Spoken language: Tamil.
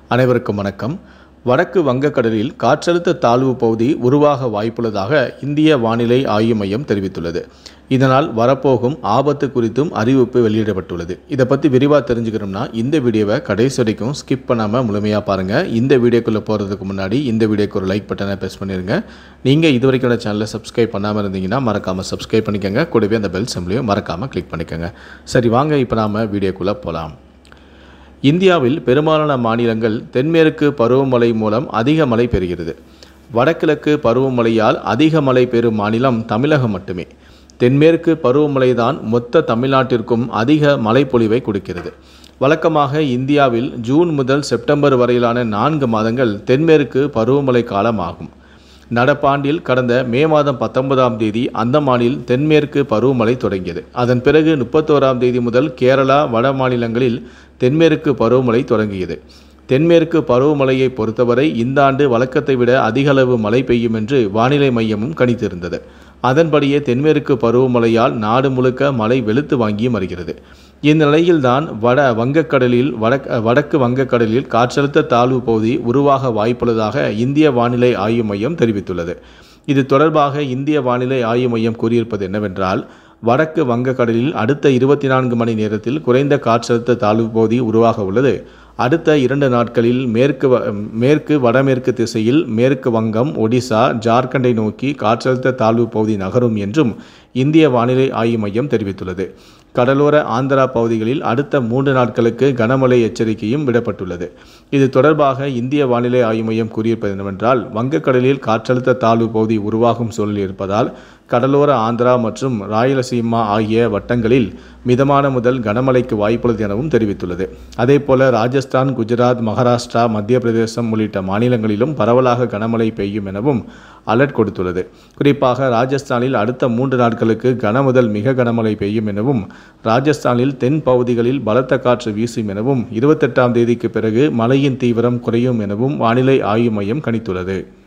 அனைவருக்கும் வணக்கம். வடக்கு வங்கக்கடலில் காற்றழுத்த தாழ்வு பகுதி உருவாக வாய்ப்புள்ளதாக இந்திய வானிலை ஆய்வு மையம் தெரிவித்துள்ளது. இதனால் வரப்போகும் ஆபத்து குறித்தும் அறிவிப்பு வெளியிடப்பட்டுள்ளது. இதை பற்றி விரிவாக தெரிஞ்சுக்கணும்னா இந்த வீடியோவை கடைசி வரைக்கும் ஸ்கிப் பண்ணாமல் முழுமையாக பாருங்கள். இந்த வீடியோக்குள்ளே போகிறதுக்கு முன்னாடி இந்த வீடியோக்கு ஒரு லைக் பட்டனை ப்ரெஸ் பண்ணிடுங்க. நீங்கள் இது வரைக்கும் சேனலை சப்ஸ்கிரைப் பண்ணாமல் இருந்தீங்கன்னா மறக்காமல் சப்ஸ்கிரைப் பண்ணிக்கோங்க. கூடவே அந்த பெல் சிம்பலையும் மறக்காமல் கிளிக் பண்ணிக்கோங்க. சரி, வாங்க இப்போ நாம் வீடியோக்குள்ளே போகலாம். இந்தியாவில் பெரும்பாலான மாநிலங்கள் தென்மேற்கு பருவமழை மூலம் அதிக மழை பெறுகிறது. வடகிழக்கு பருவமழையால் அதிக மழை பெறும் மாநிலம் தமிழகம் மட்டுமே. தென்மேற்கு பருவமழை தான் மொத்த தமிழ்நாட்டிற்கும் அதிக மழைப்பொழிவை கொடுக்கிறது. வழக்கமாக இந்தியாவில் ஜூன் முதல் செப்டம்பர் வரையிலான 4 மாதங்கள் தென்மேற்கு பருவமழை காலம் ஆகும். நடப்பாண்டில் கடந்த மே மாதம் 19ஆம் தேதி அந்தமானில் தென்மேற்கு பருவமழை தொடங்கியது. அதன் பிறகு 31ஆம் தேதி முதல் கேரளா வட மாநிலங்களில் தென்மேற்கு பருவமழை தொடங்கியது. தென்மேற்கு பருவமழையை பொறுத்தவரை இந்த ஆண்டு வழக்கத்தை விட அதிக அளவு மழை பெய்யும் என்று வானிலை மையமும் கணித்திருந்தது. அதன்படியே தென்மேற்கு பருவமழையால் நாடு முழுக்க மழை வெளுத்து வாங்கியும் வருகிறது. இந்த நிலையில்தான் வடக்கு வங்கக்கடலில் காற்றழுத்த தாழ்வு பகுதி உருவாக வாய்ப்புள்ளதாக இந்திய வானிலை ஆய்வு மையம் தெரிவித்துள்ளது. இது தொடர்பாக இந்திய வானிலை ஆய்வு மையம் கூறியிருப்பது என்னவென்றால், வடக்கு வங்கக்கடலில் அடுத்த 24 மணி நேரத்தில் குறைந்த காற்றழுத்த தாழ்வு பகுதி உருவாக உள்ளது. அடுத்த 2 நாட்களில் மேற்கு வடமேற்கு திசையில் மேற்கு வங்கம், ஒடிசா, ஜார்க்கண்டை நோக்கி காற்றழுத்த தாழ்வு பகுதி நகரும் என்றும் இந்திய வானிலை ஆய்வு மையம் தெரிவித்துள்ளது. கடலோர ஆந்திரா பகுதிகளில் அடுத்த 3 நாட்களுக்கு கனமழை எச்சரிக்கையும் விடப்பட்டுள்ளது. இது தொடர்பாக இந்திய வானிலை ஆய்வு மையம் கூறியிருப்பது என்னவென்றால், வங்கக்கடலில் காற்றழுத்த தாழ்வு பகுதி உருவாகும் சூழல் இருப்பதால் கடலோர ஆந்திரா மற்றும் ராயலசீமா ஆகிய வட்டங்களில் மிதமான முதல் கனமழைக்கு வாய்ப்புள்ளது எனவும் தெரிவித்துள்ளது. அதேபோல ராஜஸ்தான், குஜராத், மகாராஷ்டிரா, மத்திய பிரதேசம் உள்ளிட்ட மாநிலங்களிலும் பரவலாக கனமழை பெய்யும் எனவும் அலர்ட் கொடுத்துள்ளது. குறிப்பாக ராஜஸ்தானில் அடுத்த 3 நாட்களுக்கு கன முதல் மிக கனமழை பெய்யும் எனவும், ராஜஸ்தானில் தென் பகுதிகளில் பலத்த காற்று வீசும் எனவும், 28ஆம் தேதிக்கு பிறகு மழையின் தீவிரம் குறையும் எனவும் வானிலை ஆய்வு மையம் கணித்துள்ளது.